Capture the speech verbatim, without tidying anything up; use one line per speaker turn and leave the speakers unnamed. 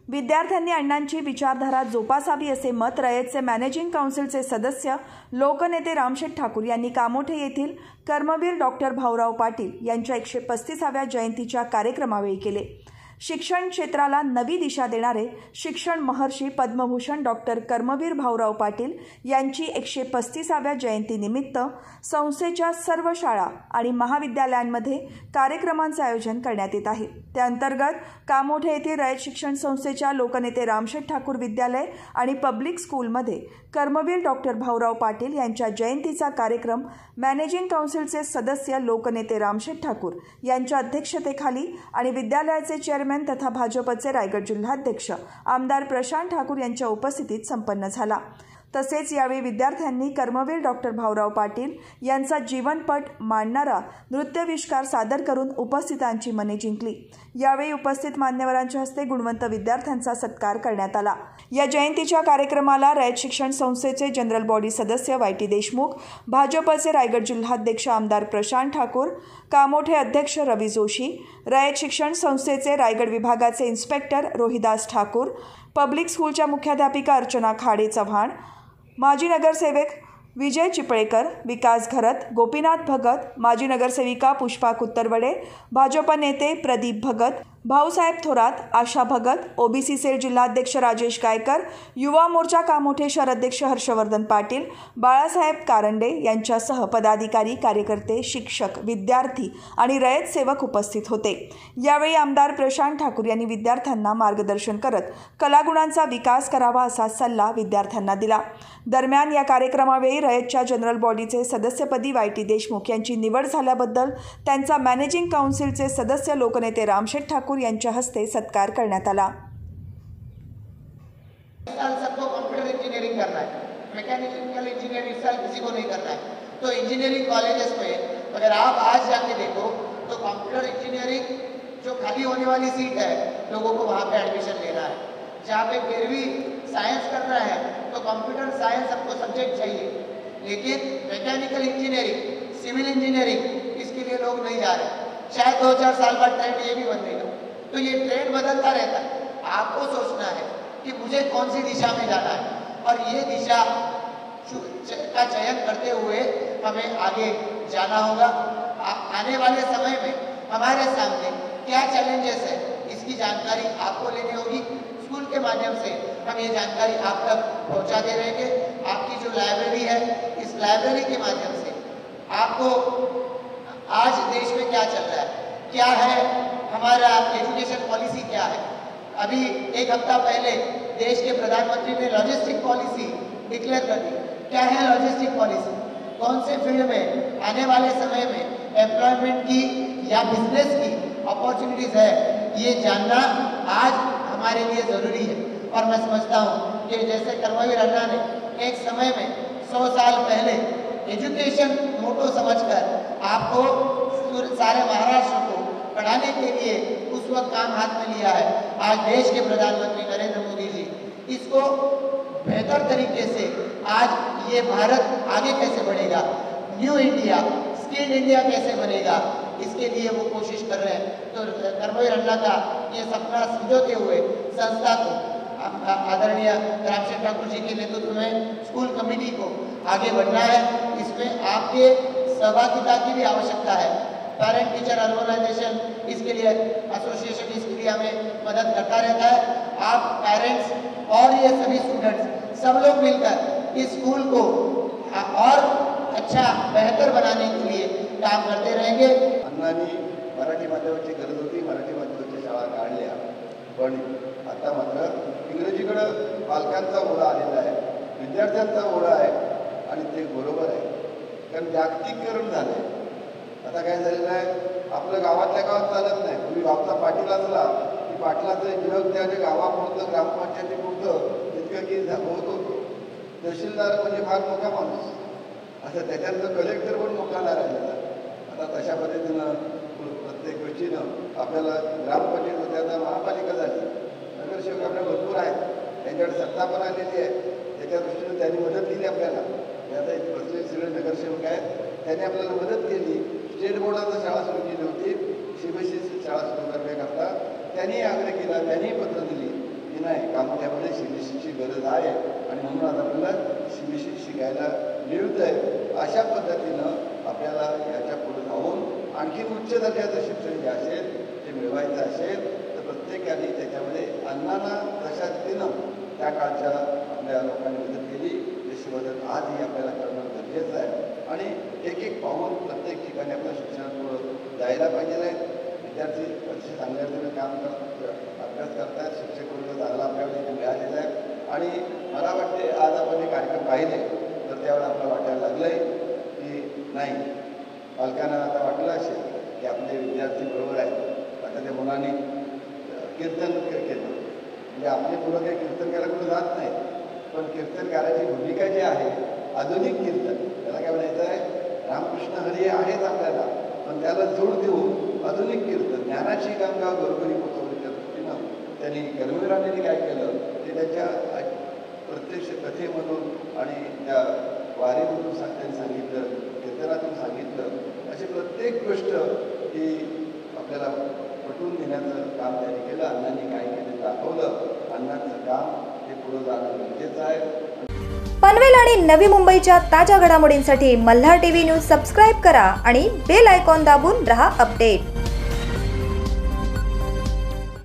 विद्यार्थ्यांनी अण्णांची विचारधारा जोपासावी असे मत रयतचे मॅनेजिंग काउन्सिलचे सदस्य लोकनेते रामशेठ ठाकूर यांनी कामोठे येथील कर्मवीर डॉक्टर भाऊराव पाटील यांच्या एकशे पस्तीसाव्या जयंतीच्या कार्यक्रमावेळी केले। शिक्षण क्षेत्राला नवी दिशा देणारे शिक्षण महर्षी पद्मभूषण डॉक्टर कर्मवीर भाऊराव पाटील यांची एकशे पस्तीसाव्या जयंतीनिमित्त संस्थेच्या सर्व शाळा आणि महाविद्यालयांमध्ये कार्यक्रमांचे आयोजन करण्यात येत आहे। त्याअंतर्गत कामोठे येथील रयत शिक्षण संस्थेच्या लोकनेते रामशेठ ठाकूर विद्यालय आणि पब्लिक स्कूलमध्ये कर्मवीर डॉक्टर भाऊराव पाटील यांच्या जयंतीचा कार्यक्रम मॅनेजिंग काउन्सिलचे सदस्य लोकनेते रामशेठ ठाकूर यांच्या अध्यक्षतेखाली आणि विद्यालयाचे चेअरमॅन तथा भाजपचे रायगड जिल्हाध्यक्ष आमदार प्रशांत ठाकूर यांच्या उपस्थितीत संपन्न झाला। तसेच यावेळी विद्यार्थ्यांनी कर्मवीर डॉक्टर भाऊराव पाटील यांचा जीवनपट मांडणारा नृत्यविष्कार सादर करून उपस्थितांची मने जिंकली। यावेळी उपस्थित मान्यवरांच्या हस्ते गुणवंत विद्यार्थ्यांचा सत्कार करण्यात आला। या जयंतीच्या कार्यक्रमाला रयत शिक्षण संस्थेचे जनरल बॉडी सदस्य वाय टी देशमुख, भाजपचे रायगड जिल्हाध्यक्ष आमदार प्रशांत ठाकूर, कामोठे अध्यक्ष रवी जोशी, रयत शिक्षण संस्थेचे रायगड विभागाचे इन्स्पेक्टर रोहिदास ठाकूर, पब्लिक स्कूलच्या मुख्याध्यापिका अर्चना खाडे चव्हाण, माजी नगरसेवक विजय चिपळेकर, विकास घरत, गोपीनाथ भगत, माजी नगरसेविका पुष्पा कुत्तरवडे, भाजप नेते प्रदीप भगत, भाऊसाहेब थोरात, आशा भगत, ओबीसी सेल जिल्हाध्यक्ष राजेश गायकर, युवा मोर्चा कामोठे शहर अध्यक्ष हर्षवर्धन पाटील, बाळासाहेब कारंडे यांच्यासह पदाधिकारी, कार्यकर्ते, शिक्षक, विद्यार्थी आणि रयत सेवक उपस्थित होते। यावेळी आमदार प्रशांत ठाकूर यांनी विद्यार्थ्यांना मार्गदर्शन करत कलागुणांचा विकास करावा असा सल्ला विद्यार्थ्यांना दिला। दरम्यान या कार्यक्रमावेळी रयतच्या जनरल बॉडीचे सदस्यपदी वाय टी देशमुख यांची निवड झाल्याबद्दल त्यांचा मॅनेजिंग काउन्सिलचे सदस्य लोकनेते रामशेठ ठाकूर यांच्या हस्ते सत्कार करण्यात आला।
सबको कंप्यूटर इंजीनियरिंग करना है, मैकेनिकल इंजीनियरिंग इस साल किसी को नहीं करना है, तो इंजीनियरिंग कॉलेजेस में अगर आप आज जाके देखो तो कंप्यूटर इंजीनियरिंग जो खाली होने वाली सीट है लोगों को वहाँ पे एडमिशन लेना है। जहाँ पे फिर भी साइंस करना है तो कंप्यूटर साइंस सबको सब्जेक्ट चाहिए, लेकिन मैकेनिकल इंजीनियरिंग, सिविल इंजीनियरिंग इसके लिए लोग नहीं जा रहे। शायद दो चार साल बाद ट्रेंड ये भी बदलेगा, तो ये ट्रेंड बदलता रहता है। आपको सोचना है कि मुझे कौन सी दिशा में जाना है और ये दिशा का चयन करते हुए हमें आगे जाना होगा। आने वाले समय में हमारे सामने क्या चैलेंजेस है इसकी जानकारी आपको लेनी होगी। स्कूल के माध्यम से हम ये जानकारी आप तक पहुंचाते रहेंगे। आपकी जो लाइब्रेरी है, इस लाइब्रेरी के माध्यम से आपको आज देश में क्या चल रहा है, क्या है हमारा एजुकेशन पॉलिसी, क्या है। अभी एक हफ्ता पहले देश के प्रधानमंत्री ने लॉजिस्टिक पॉलिसी डिक्लेयर कर दी। क्या है लॉजिस्टिक पॉलिसी, कौन से फील्ड में आने वाले समय में एम्प्लॉयमेंट की या बिजनेस की अपॉर्चुनिटीज है, ये जानना आज हमारे लिए ज़रूरी है। और मैं समझता हूँ कि जैसे कर्मवीर अण्णा ने एक समय में सौ साल पहले एजुकेशन मोटो समझकर आपको सारे महाराष्ट्र को पढ़ाने के लिए उस वक्त काम हाथ में लिया है। आज देश के प्रधानमंत्री नरेंद्र मोदी जी इसको बेहतर तरीके से आज ये भारत आगे कैसे बढ़ेगा, न्यू इंडिया, स्किल्ड इंडिया कैसे बनेगा, इसके लिए वो कोशिश कर रहे हैं। तो कर्मवीर अण्णा का ये सपना समझोते हुए संस्था को, आदरणीय रामशेठ ठाकुर जी के नेतृत्व में स्कूल कमेटी को आगे बढ़ना है। इसमें आपके सहभागिता की भी आवश्यकता है। पेरेंट टीचर ऑर्गेनाइजेशन इसके लिए, एसोसिएशन इसके लिए हमें मदद करता रहता है। आप पेरेंट्स और ये सभी स्टूडेंट्स सब लोग मिलकर इस स्कूल को और अच्छा बेहतर बनाने के लिए काम करते रहेंगे।
अण्णांनी मराठी माध्यमाची गरज होती, मराठी माध्यमाच्या शाळा काढल्या, पण आता मात्र इंग्रजीकडे पालकांचा ओढा आलेला आहे, विद्यार्थ्यांचा ओढा आहे आणि ते बरोबर आहे, कारण जागतिकीकरण झालंय। आता काय झालेलं आहे, आपलं गावातल्या गावात चालत नाही। पूर्वी गावचा पाटील असला की पाटलाचं जग त्या गावापुरतं, ग्रामपंचायतीपुरतं इतकं की होत होतं। तहसीलदार म्हणजे फार मोठा माणूस, असं त्याच्यानंतर कलेक्टर पण मोठा नाही राहिलेला। आता तशा पद्धतीनं प्रत्येक गोष्टीनं आपल्याला ग्रामपंचायत होत्या, आता महापालिका झाली, नगरसेवक आपल्या भरपूर आहेत, त्यांच्याकडे सत्ता पण आलेली आहे, त्याच्या दृष्टीनं त्यांनी मदत केली आपल्याला। आता इथे बसलेले सगळे नगरसेवक आहेत, त्यांनी आपल्याला मदत केली। स्टेट बोर्डानं शाळा सुरू केली होती, सीबीएसई शाळा सुरू करण्याकरता त्यांनी आग्रह केला, त्यांनी पत्र दिली की गरज आहे आणि म्हणून आज आपल्याला शिबिशी शिकायला मिळतं आहे. अशा पद्धतीनं आपल्याला याच्या पुढे जाऊन आणखी उच्च दर्जाचं शिक्षण जे असेल ते मिळवायचं असेल तर प्रत्येकाने त्याच्यामध्ये अण्णांना जशा रीतीनं त्या काळच्या आपल्या लोकांनी मदत केली तशी मदत आजही आपल्याला करणं गरजेचं आहे. आणि एक एक पाऊल प्रत्येक ठिकाणी आपल्या शिक्षणापुढं जायला पाहिजे आहे. विद्यार्थी अतिशय चांगल्या रीतीनं काम करत अभ्यास करतात, शिक्षक वर्ग चांगला आपल्याला इथे मिळालेला आहे. आणि मला वाटते आज आपण हे कार्यक्रम पाहिले तर त्यावेळेला आपल्याला वाटायला लागलं आहे की नाही, पालकांना आता वाटलं असेल की आपले विद्यार्थी बरोबर आहेत. आता त्या मुलांनी कीर्तन केलं म्हणजे आपले मुलं काही कीर्तन करायला कुठं जात नाही, पण कीर्तनकाराची भूमिका जी आहे आधुनिक कीर्तन, त्याला काय म्हणायचं आहे, रामकृष्ण हरी आहेच आपल्याला, पण त्याला जोड देऊन आधुनिक कीर्तन ज्ञानाची गंगा घरोघरी पोचवण्याच्या दृष्टीनं त्यांनी कर्मवीरांनी काय केलं ते त्याच्या प्रत्यक्ष कथेमधून आणि त्या वारीमधून त्यांनी सांगितलं, कीर्तनातून सांगितलं. अशी प्रत्येक गोष्ट ही आपल्याला पटवून देण्याचं काम त्यांनी केलं. अण्णांनी काय केलं दाखवलं. अण्णांचं काम हे पुढं जाणं गरजेचं आहे.
पनवेल आणि नवी मुंबईच्या ताज्या घडामोडींसाठी मल्हार टीव्ही न्यूज सबस्क्राईब करा आणि बेल आयकॉन दाबून रहा अपडेट.